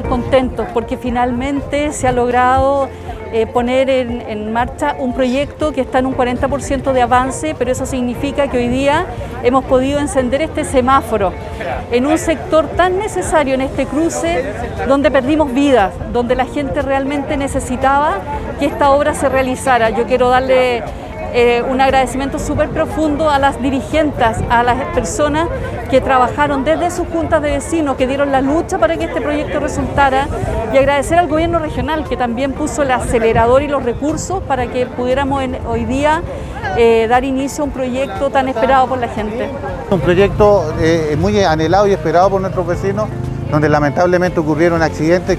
contentos porque finalmente se ha logrado poner en marcha un proyecto que está en un 40% de avance, pero eso significa que hoy día hemos podido encender este semáforo en un sector tan necesario, en este cruce donde perdimos vidas, donde la gente realmente necesitaba que esta obra se realizara. Yo quiero darle un agradecimiento súper profundo a las dirigentes, a las personas que trabajaron desde sus juntas de vecinos, que dieron la lucha para que este proyecto resultara, y agradecer al gobierno regional que también puso el acelerador y los recursos para que pudiéramos hoy día dar inicio a un proyecto tan esperado por la gente. Un proyecto muy anhelado y esperado por nuestros vecinos, donde lamentablemente ocurrieron accidentes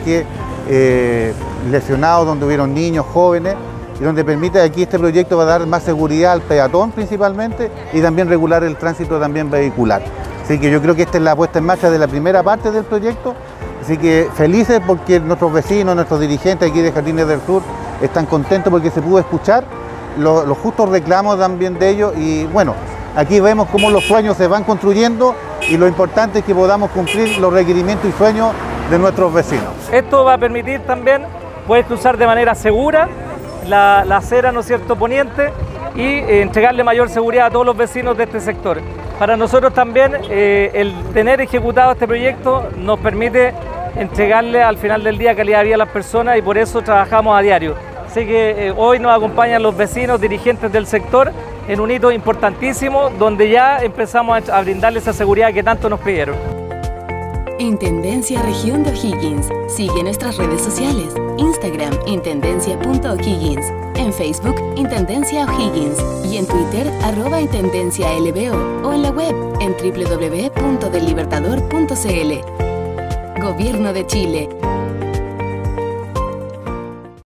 lesionados, donde hubieron niños, jóvenes, y donde permite aquí este proyecto va a dar más seguridad al peatón principalmente y también regular el tránsito también vehicular. Así que yo creo que esta es la puesta en marcha de la primera parte del proyecto, así que felices porque nuestros vecinos, nuestros dirigentes aquí de Jardines del Sur están contentos porque se pudo escuchar los justos reclamos también de ellos y bueno, aquí vemos cómo los sueños se van construyendo y lo importante es que podamos cumplir los requerimientos y sueños de nuestros vecinos. Esto va a permitir también poder cruzar de manera segura la acera, ¿no es cierto?, poniente y entregarle mayor seguridad a todos los vecinos de este sector. Para nosotros también el tener ejecutado este proyecto nos permite entregarle al final del día calidad de vida a las personas y por eso trabajamos a diario. Así que hoy nos acompañan los vecinos, dirigentes del sector en un hito importantísimo donde ya empezamos a brindarles esa seguridad que tanto nos pidieron. Intendencia Región de O'Higgins. Sigue nuestras redes sociales. Instagram, intendencia.o'higgins. En Facebook, Intendencia O'Higgins. Y en Twitter, @IntendenciaLBO. O en la web, en www.dellibertador.cl. Gobierno de Chile.